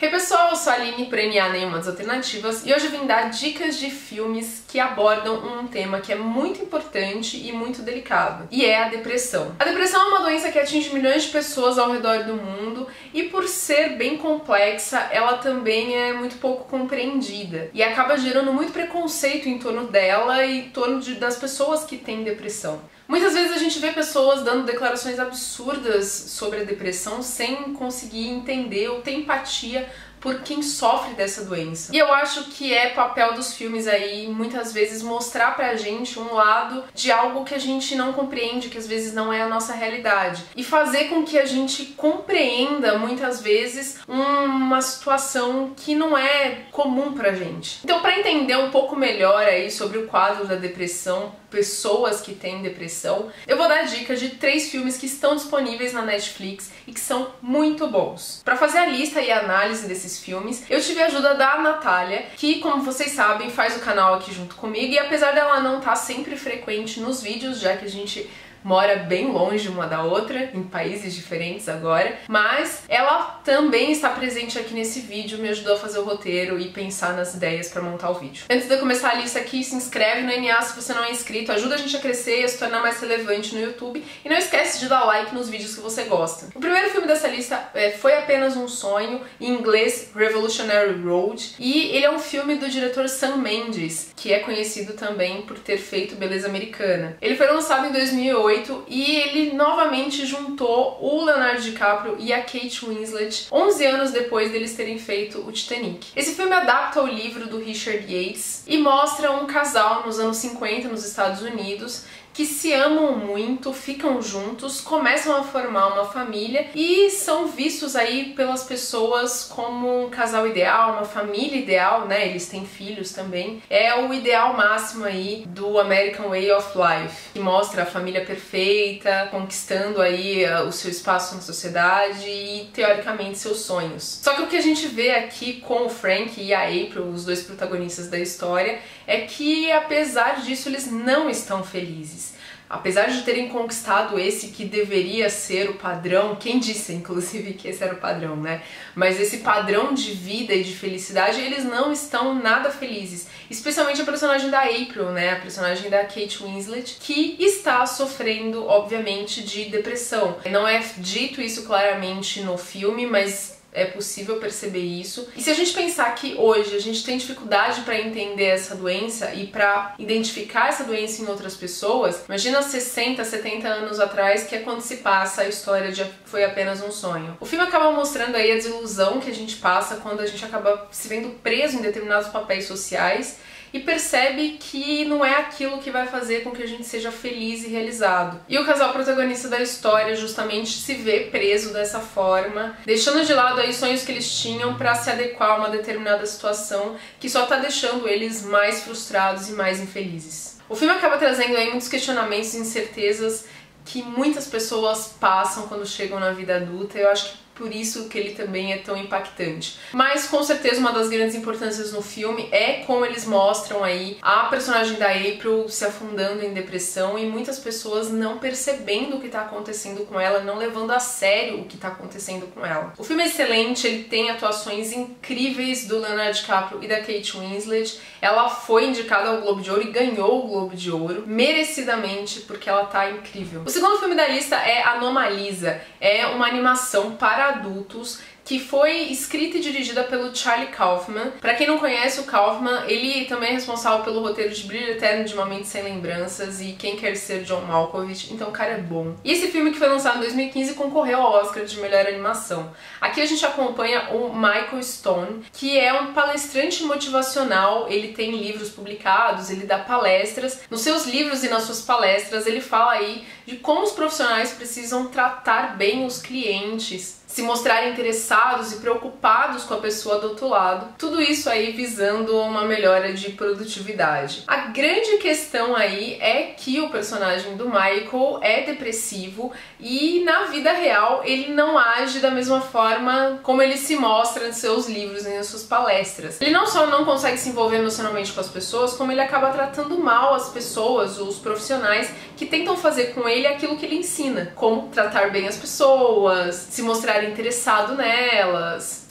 Hey pessoal, eu sou a Aline, por NA Nenhuma das Alternativas, e hoje eu vim dar dicas de filmes que abordam um tema que é muito importante e muito delicado, e é a depressão. A depressão é uma doença que atinge milhões de pessoas ao redor do mundo, e por ser bem complexa, ela também é muito pouco compreendida, e acaba gerando muito preconceito em torno dela e em torno das pessoas que têm depressão. Muitas vezes a gente vê pessoas dando declarações absurdas sobre a depressão sem conseguir entender ou ter empatia por quem sofre dessa doença. E eu acho que é papel dos filmes aí, muitas vezes, mostrar pra gente um lado de algo que a gente não compreende, que às vezes não é a nossa realidade. E fazer com que a gente compreenda, muitas vezes, uma situação que não é comum pra gente. Então, pra entender um pouco melhor aí sobre o quadro da depressão, pessoas que têm depressão, eu vou dar dicas de 3 filmes que estão disponíveis na Netflix e que são muito bons. Pra fazer a lista e a análise desses filmes, eu tive a ajuda da Natália, que, como vocês sabem, faz o canal aqui junto comigo, e apesar dela não estar sempre frequente nos vídeos, já que a gente mora bem longe uma da outra, em países diferentes agora, mas ela também está presente aqui nesse vídeo, me ajudou a fazer o roteiro e pensar nas ideias para montar o vídeo. Antes de eu começar a lista aqui, se inscreve no NA se você não é inscrito, ajuda a gente a crescer e a se tornar mais relevante no YouTube, e não esquece de dar like nos vídeos que você gosta. O primeiro filme dessa lista Foi Apenas um Sonho, em inglês Revolutionary Road, e ele é um filme do diretor Sam Mendes, que é conhecido também por ter feito Beleza Americana. Ele foi lançado em 2008 e ele novamente juntou o Leonardo DiCaprio e a Kate Winslet 11 anos depois deles terem feito o Titanic. Esse filme adapta o livro do Richard Yates e mostra um casal nos anos 50 nos Estados Unidos que se amam muito, ficam juntos, começam a formar uma família e são vistos aí pelas pessoas como um casal ideal, uma família ideal, né? Eles têm filhos também. É o ideal máximo aí do American Way of Life, que mostra a família perfeita, conquistando aí o seu espaço na sociedade e, teoricamente, seus sonhos. Só que o que a gente vê aqui com o Frank e a April, os dois protagonistas da história, é que, apesar disso, eles não estão felizes. Apesar de terem conquistado esse que deveria ser o padrão, quem disse, inclusive, que esse era o padrão, né? Mas esse padrão de vida e de felicidade, eles não estão nada felizes. Especialmente a personagem da April, né? A personagem da Kate Winslet, que está sofrendo, obviamente, de depressão. Não é dito isso claramente no filme, mas é possível perceber isso. E se a gente pensar que hoje a gente tem dificuldade para entender essa doença e para identificar essa doença em outras pessoas, imagina 60, 70 anos atrás, que é quando se passa a história de Foi Apenas um Sonho. O filme acaba mostrando aí a desilusão que a gente passa quando a gente acaba se vendo preso em determinados papéis sociais e percebe que não é aquilo que vai fazer com que a gente seja feliz e realizado. E o casal protagonista da história justamente se vê preso dessa forma, deixando de lado aí sonhos que eles tinham para se adequar a uma determinada situação que só tá deixando eles mais frustrados e mais infelizes. O filme acaba trazendo aí muitos questionamentos e incertezas que muitas pessoas passam quando chegam na vida adulta, e eu acho que por isso que ele também é tão impactante. Mas com certeza uma das grandes importâncias no filme é como eles mostram aí a personagem da April se afundando em depressão e muitas pessoas não percebendo o que está acontecendo com ela, não levando a sério o que está acontecendo com ela. O filme é excelente, ele tem atuações incríveis do Leonardo DiCaprio e da Kate Winslet. Ela foi indicada ao Globo de Ouro e ganhou o Globo de Ouro, merecidamente, porque ela tá incrível. O segundo filme da lista é Anomalisa. É uma animação para adultos que foi escrita e dirigida pelo Charlie Kaufman. Pra quem não conhece o Kaufman, ele também é responsável pelo roteiro de Brilho Eterno de Uma Mente Sem Lembranças e Quem Quer Ser John Malkovich, então o cara é bom. E esse filme, que foi lançado em 2015, concorreu ao Oscar de Melhor Animação. Aqui a gente acompanha o Michael Stone, que é um palestrante motivacional. Ele tem livros publicados, ele dá palestras. Nos seus livros e nas suas palestras ele fala aí de como os profissionais precisam tratar bem os clientes, se mostrarem interessados e preocupados com a pessoa do outro lado. Tudo isso aí visando uma melhora de produtividade. A grande questão aí é que o personagem do Michael é depressivo e na vida real ele não age da mesma forma como ele se mostra em seus livros e nas suas palestras. Ele não só não consegue se envolver emocionalmente com as pessoas, como ele acaba tratando mal as pessoas, os profissionais que tentam fazer com ele aquilo que ele ensina, como tratar bem as pessoas, se mostrar interessado nelas.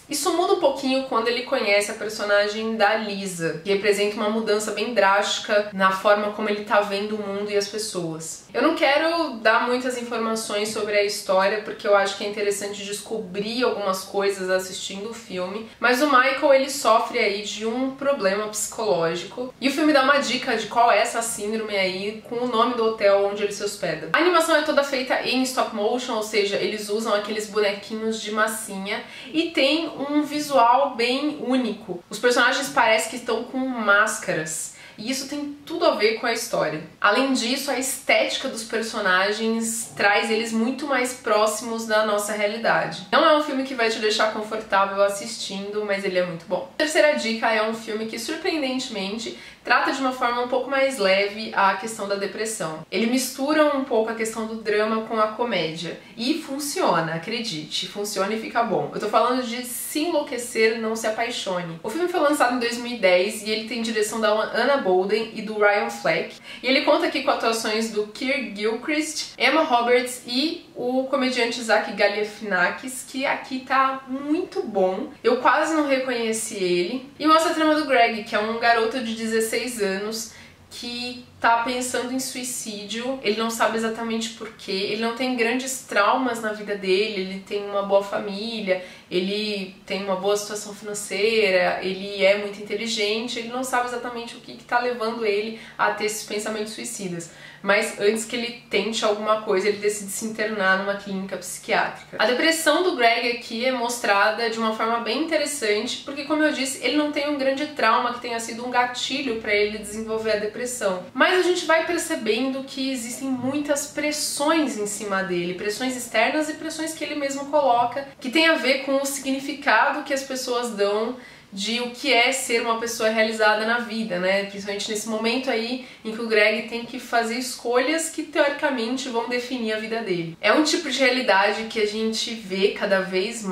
Isso muda um pouquinho quando ele conhece a personagem da Lisa, que representa uma mudança bem drástica na forma como ele tá vendo o mundo e as pessoas. Eu não quero dar muitas informações sobre a história, porque eu acho que é interessante descobrir algumas coisas assistindo o filme, mas o Michael, ele sofre aí de um problema psicológico, e o filme dá uma dica de qual é essa síndrome aí, com o nome do hotel onde ele se hospeda. A animação é toda feita em stop motion, ou seja, eles usam aqueles bonequinhos de massinha, e tem um visual bem único. Os personagens parecem que estão com máscaras, e isso tem tudo a ver com a história. Além disso, a estética dos personagens traz eles muito mais próximos da nossa realidade. Não é um filme que vai te deixar confortável assistindo, mas ele é muito bom. A terceira dica é um filme que, surpreendentemente, trata de uma forma um pouco mais leve a questão da depressão. Ele mistura um pouco a questão do drama com a comédia. E funciona, acredite, funciona e fica bom. Eu tô falando de Se Enlouquecer, Não Se Apaixone. O filme foi lançado em 2010 e ele tem direção da Anna Boden e do Ryan Fleck. E ele conta aqui com atuações do Kirk Gilchrist, Emma Roberts e o comediante Zach Galifianakis, que aqui tá muito bom. Eu quase não reconheci ele. E mostra a trama do Greg, que é um garoto de 16 anos que tá pensando em suicídio. Ele não sabe exatamente porquê, ele não tem grandes traumas na vida dele, ele tem uma boa família, ele tem uma boa situação financeira, ele é muito inteligente, ele não sabe exatamente o que tá levando ele a ter esses pensamentos suicidas. Mas antes que ele tente alguma coisa, ele decide se internar numa clínica psiquiátrica. A depressão do Greg aqui é mostrada de uma forma bem interessante, porque, como eu disse, ele não tem um grande trauma que tenha sido um gatilho para ele desenvolver a depressão. Mas a gente vai percebendo que existem muitas pressões em cima dele, pressões externas e pressões que ele mesmo coloca, que tem a ver com o significado que as pessoas dão de o que é ser uma pessoa realizada na vida, né? Principalmente nesse momento aí em que o Greg tem que fazer escolhas que teoricamente vão definir a vida dele. É um tipo de realidade que a gente vê cada vez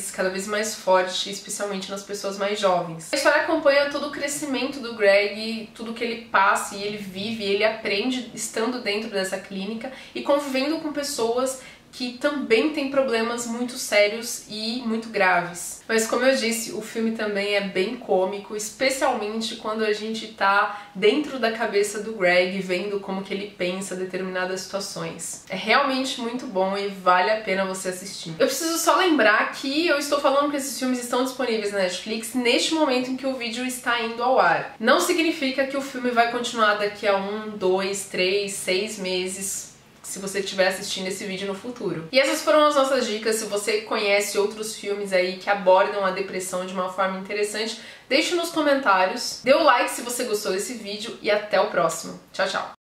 mais forte, especialmente nas pessoas mais jovens. A história acompanha todo o crescimento do Greg, tudo que ele passa e ele vive, ele aprende estando dentro dessa clínica e convivendo com pessoas que também tem problemas muito sérios e muito graves. Mas, como eu disse, o filme também é bem cômico, especialmente quando a gente tá dentro da cabeça do Greg, vendo como que ele pensa determinadas situações. É realmente muito bom e vale a pena você assistir. Eu preciso só lembrar que eu estou falando que esses filmes estão disponíveis na Netflix neste momento em que o vídeo está indo ao ar. Não significa que o filme vai continuar daqui a 1, 2, 3, 6 meses, se você estiver assistindo esse vídeo no futuro. E essas foram as nossas dicas. Se você conhece outros filmes aí que abordam a depressão de uma forma interessante, deixe nos comentários, dê o like se você gostou desse vídeo e até o próximo. Tchau, tchau!